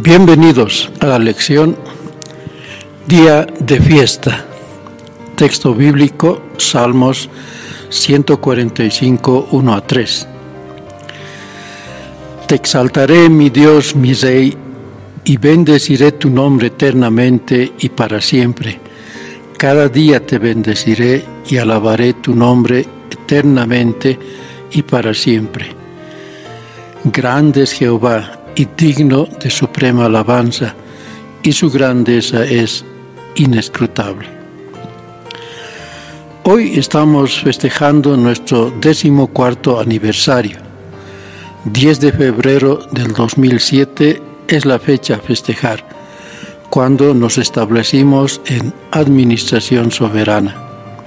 Bienvenidos a la lección Día de Fiesta. Texto bíblico, Salmos 145, 1 a 3. Te exaltaré, mi Dios, mi Rey, y bendeciré tu nombre eternamente y para siempre. Cada día te bendeciré y alabaré tu nombre eternamente y para siempre. Grande es Jehová y digno de suprema alabanza, y su grandeza es inescrutable. Hoy estamos festejando nuestro 14º aniversario. 10 de febrero del 2007 es la fecha a festejar, cuando nos establecimos en administración soberana.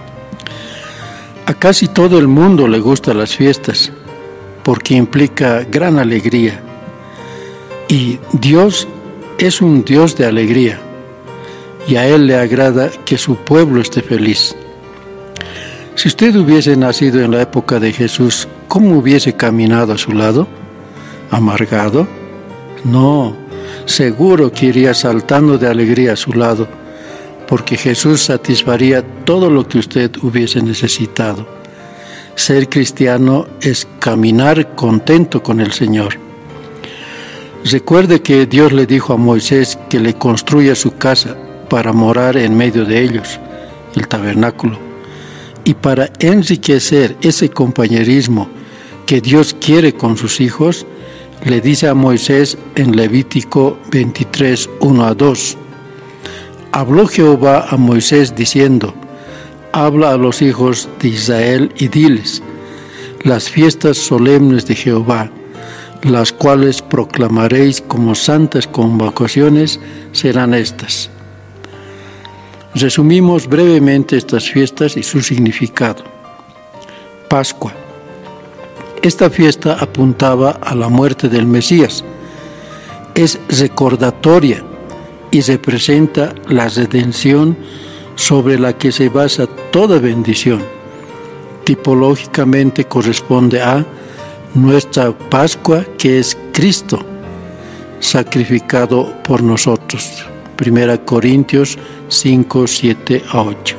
A casi todo el mundo le gustan las fiestas, porque implica gran alegría. Y Dios es un Dios de alegría, y a Él le agrada que su pueblo esté feliz. Si usted hubiese nacido en la época de Jesús, ¿cómo hubiese caminado a su lado? ¿Amargado? No, seguro que iría saltando de alegría a su lado, porque Jesús satisfaría todo lo que usted hubiese necesitado. Ser cristiano es caminar contento con el Señor. Recuerde que Dios le dijo a Moisés que le construya su casa para morar en medio de ellos, el tabernáculo. Y para enriquecer ese compañerismo que Dios quiere con sus hijos, le dice a Moisés en Levítico 23, 1 a 2. Habló Jehová a Moisés diciendo: habla a los hijos de Israel y diles: las fiestas solemnes de Jehová, las cuales proclamaréis como santas convocaciones, serán estas. Resumimos brevemente estas fiestas y su significado. Pascua. Esta fiesta apuntaba a la muerte del Mesías. Es recordatoria y representa la redención sobre la que se basa toda bendición. Tipológicamente corresponde a nuestra Pascua, que es Cristo, sacrificado por nosotros. 1 Corintios 5, 7 a 8.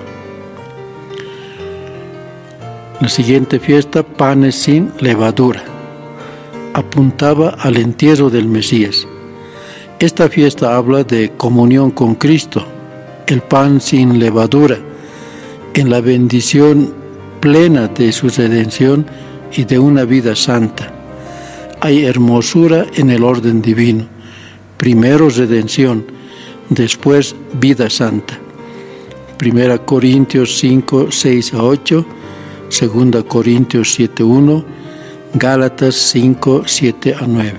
La siguiente fiesta, panes sin levadura, apuntaba al entierro del Mesías. Esta fiesta habla de comunión con Cristo, el pan sin levadura, en la bendición plena de su redención y de una vida santa. Hay hermosura en el orden divino. Primero redención, después vida santa. 1 Corintios 5, 6 a 8, 2 Corintios 7, 1, Gálatas 5, 7 a 9.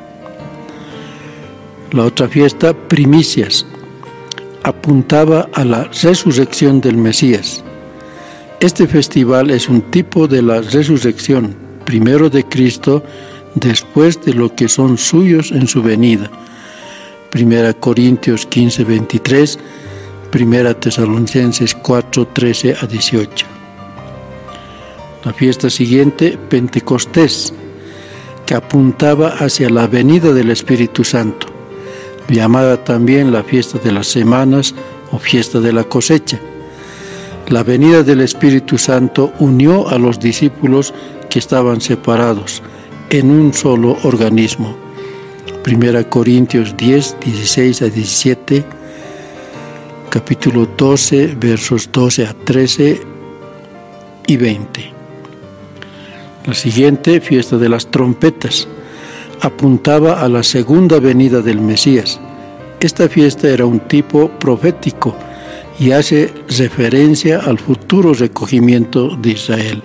La otra fiesta, primicias, apuntaba a la resurrección del Mesías. Este festival es un tipo de la resurrección, primero de Cristo, después de lo que son suyos en su venida. 1 Corintios 15, 23, 1 Tesalonicenses 4, 13 a 18. La fiesta siguiente, Pentecostés, que apuntaba hacia la venida del Espíritu Santo, llamada también la fiesta de las semanas o fiesta de la cosecha. La venida del Espíritu Santo unió a los discípulos que estaban separados en un solo organismo. 1 Corintios 10, 16 a 17, capítulo 12, versos 12 a 13 y 20. La siguiente, fiesta de las trompetas, apuntaba a la segunda venida del Mesías. Esta fiesta era un tipo profético y hace referencia al futuro recogimiento de Israel.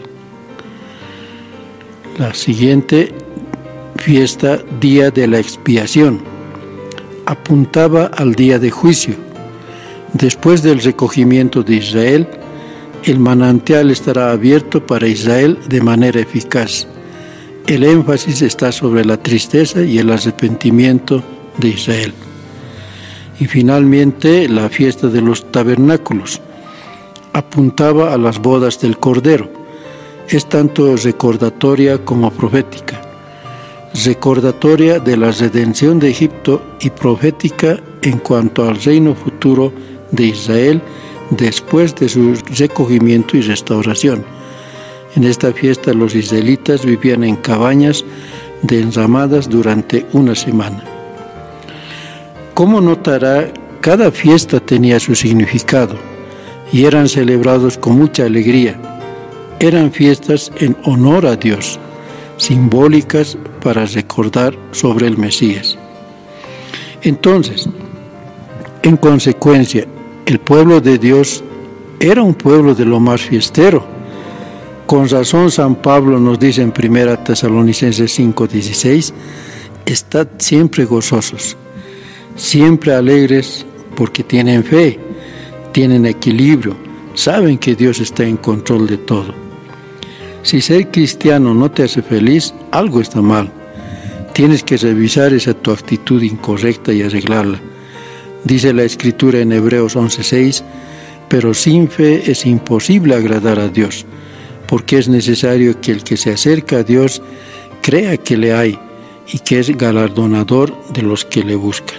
La siguiente fiesta, Día de la Expiación, apuntaba al día de juicio. Después del recogimiento de Israel, el manantial estará abierto para Israel de manera eficaz. El énfasis está sobre la tristeza y el arrepentimiento de Israel. Y finalmente, la fiesta de los tabernáculos apuntaba a las bodas del Cordero. Es tanto recordatoria como profética. recordatoria de la redención de Egipto y profética en cuanto al reino futuro de Israel después de su recogimiento y restauración. En esta fiesta los israelitas vivían en cabañas de enramadas durante una semana. Como notará, cada fiesta tenía su significado y eran celebrados con mucha alegría. Eran fiestas en honor a Dios, simbólicas para recordar sobre el Mesías. Entonces, en consecuencia, el pueblo de Dios era un pueblo de lo más fiestero. Con razón San Pablo nos dice en 1 Tesalonicenses 5:16, estad siempre gozosos, siempre alegres, porque tienen fe, tienen equilibrio, saben que Dios está en control de todo. Si ser cristiano no te hace feliz, algo está mal. Tienes que revisar esa tu actitud incorrecta y arreglarla. Dice la Escritura en Hebreos 11:6, pero sin fe es imposible agradar a Dios, porque es necesario que el que se acerca a Dios crea que le hay y que es galardonador de los que le buscan.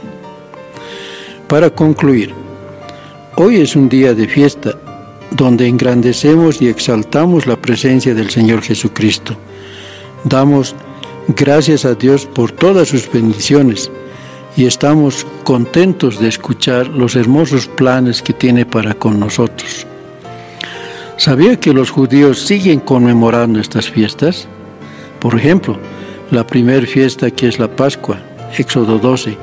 Para concluir, hoy es un día de fiesta donde engrandecemos y exaltamos la presencia del Señor Jesucristo. Damos gracias a Dios por todas sus bendiciones y estamos contentos de escuchar los hermosos planes que tiene para con nosotros. ¿Sabía que los judíos siguen conmemorando estas fiestas? Por ejemplo, la primera fiesta, que es la Pascua, Éxodo 12.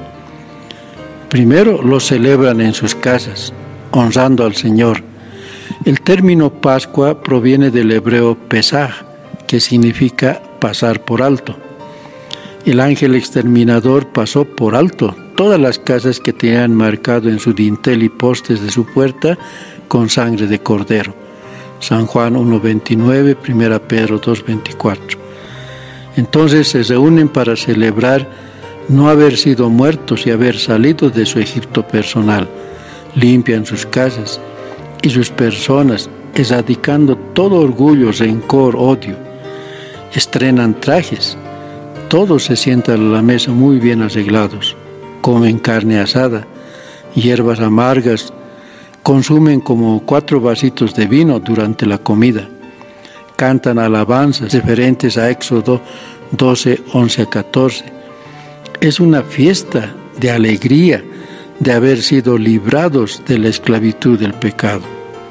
Primero lo celebran en sus casas, honrando al Señor. El término Pascua proviene del hebreo Pesaj, que significa pasar por alto. El ángel exterminador pasó por alto todas las casas que tenían marcado en su dintel y postes de su puerta con sangre de cordero. San Juan 1:29, 1 Pedro 2:24. Entonces se reúnen para celebrar no haber sido muertos y haber salido de su Egipto personal. Limpian sus casas y sus personas, erradicando todo orgullo, rencor, odio. Estrenan trajes. Todos se sientan a la mesa muy bien arreglados. Comen carne asada, hierbas amargas. Consumen como 4 vasitos de vino durante la comida. Cantan alabanzas referentes a Éxodo 12, 11 a 14. Es una fiesta de alegría de haber sido librados de la esclavitud del pecado.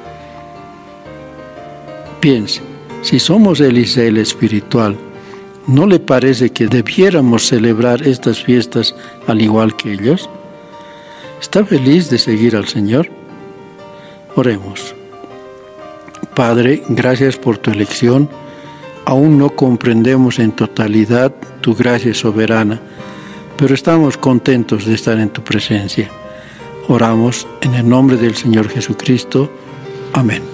Piense, si somos el Israel espiritual, ¿no le parece que debiéramos celebrar estas fiestas al igual que ellos? ¿Está feliz de seguir al Señor? Oremos. Padre, gracias por tu elección. Aún no comprendemos en totalidad tu gracia soberana, pero estamos contentos de estar en tu presencia. Oramos en el nombre del Señor Jesucristo. Amén.